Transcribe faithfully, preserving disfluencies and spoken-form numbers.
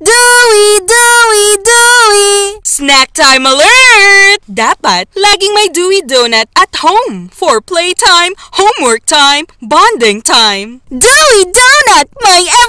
Doowee, Doowee, Doowee! Snack time alert! Dapat laging may Doowee donut at home for playtime, homework time, bonding time. Doowee donut! May